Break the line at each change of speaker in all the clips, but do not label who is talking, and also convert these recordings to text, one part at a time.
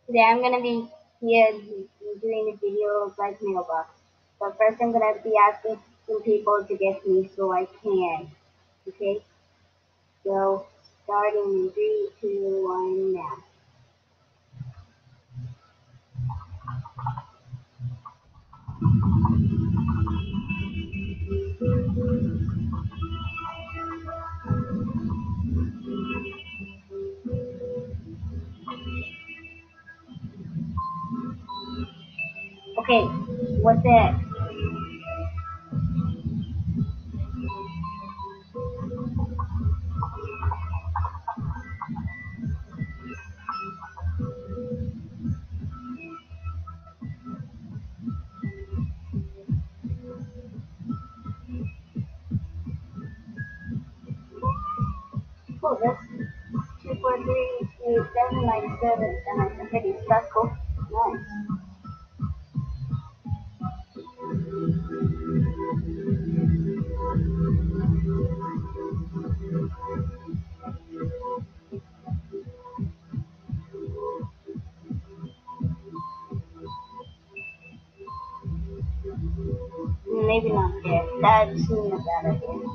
Today I'm gonna be here doing a video of like mailbox. But first I'm gonna be asking some people to guess me so I can. Okay? So starting in 3, 2, 1 now. Okay, what's that? Oh, that's 2, 4, 3, 8, 7, 9, 7, and I'm pretty circle. Nice. Maybe not there. That's not a bad idea.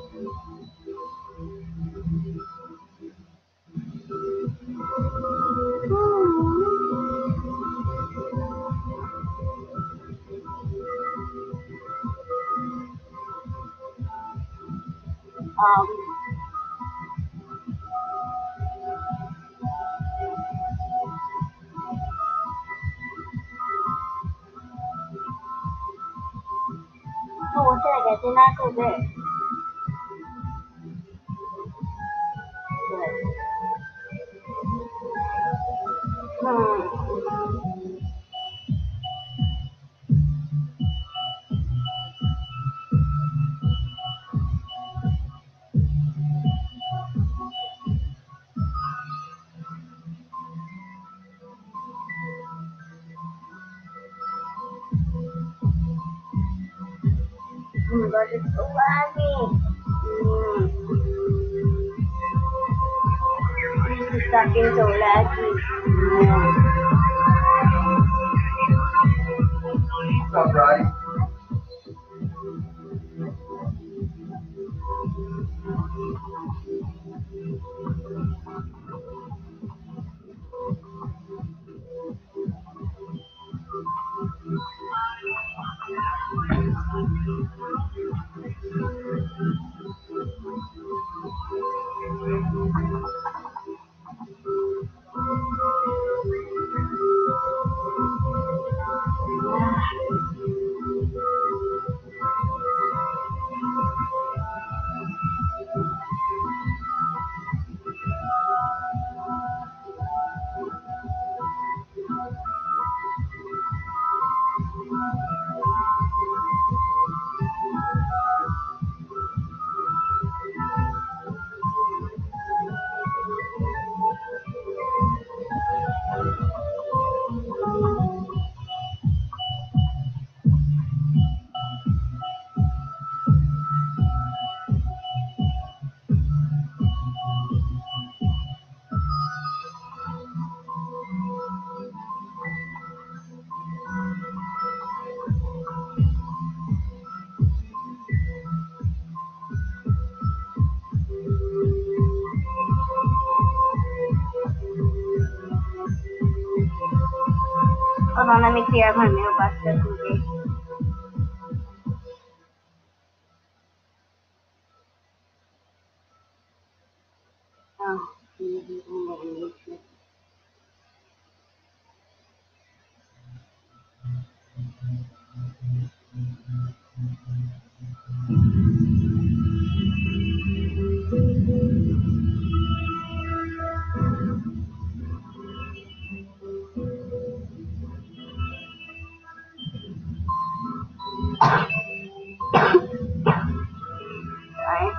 Oh, what's that? I did not go there. Good. Oh my god, it's so laggy. It's fucking so laggy. What's up, guys? Hold on, let me clear up my mailbox just in case. Oh, alright.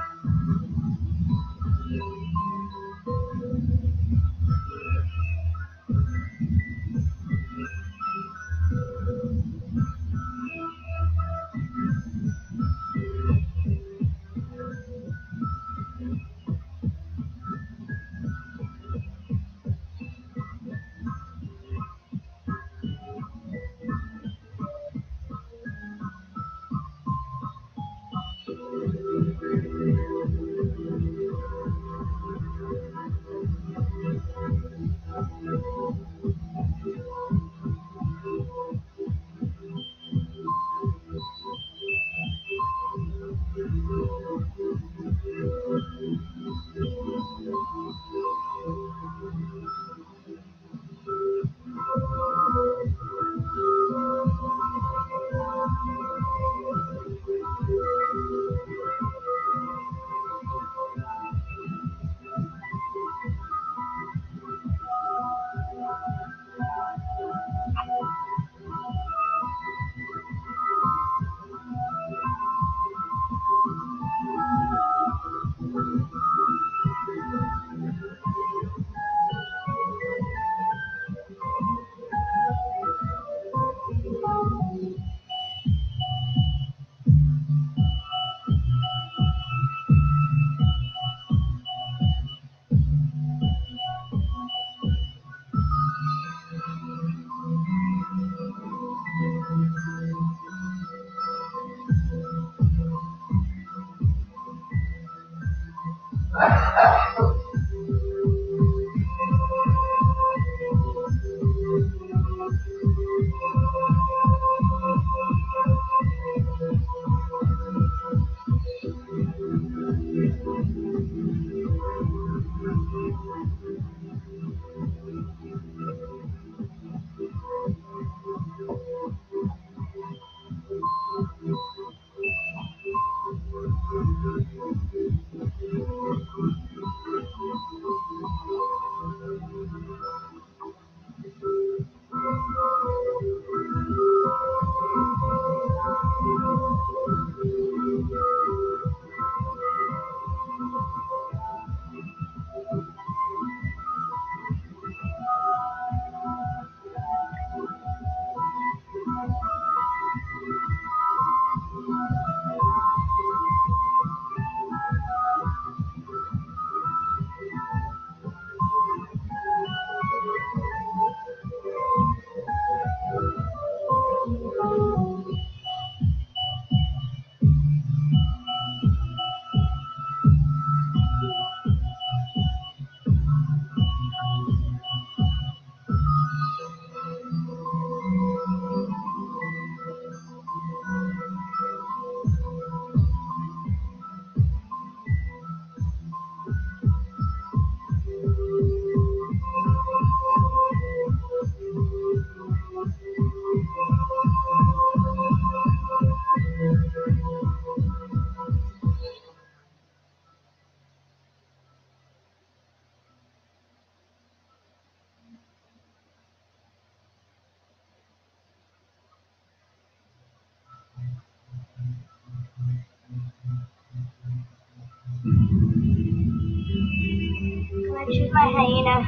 Shoot my hyena.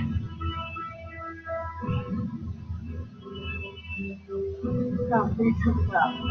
No, let's hook it up.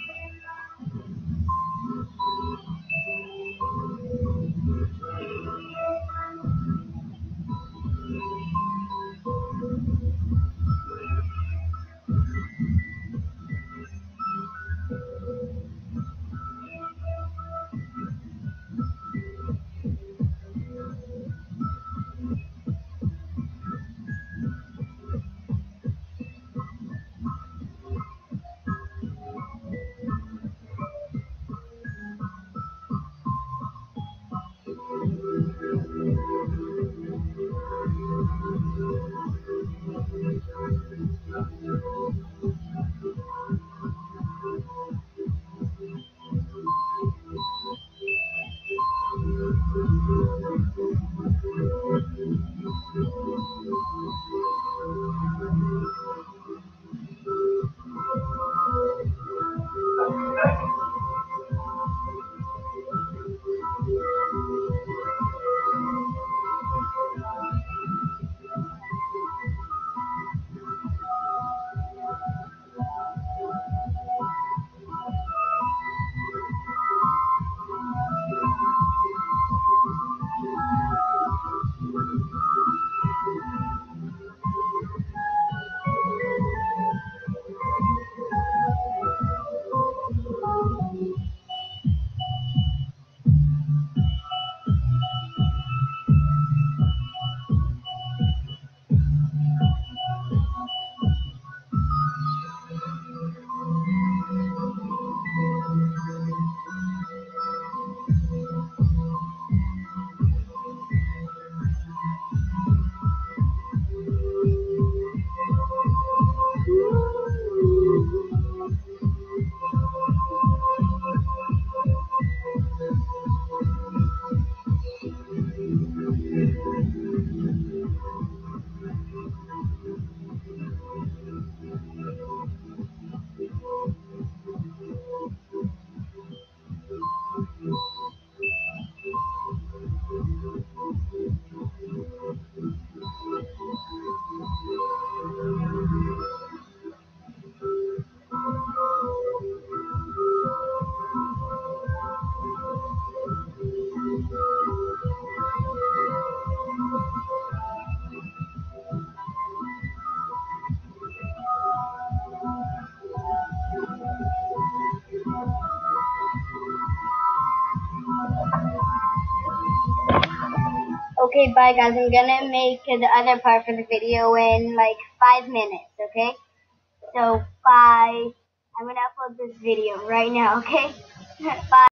Okay, bye guys. I'm gonna make the other part for the video in like 5 minutes, okay? So, bye. I'm gonna upload this video right now, okay? Bye.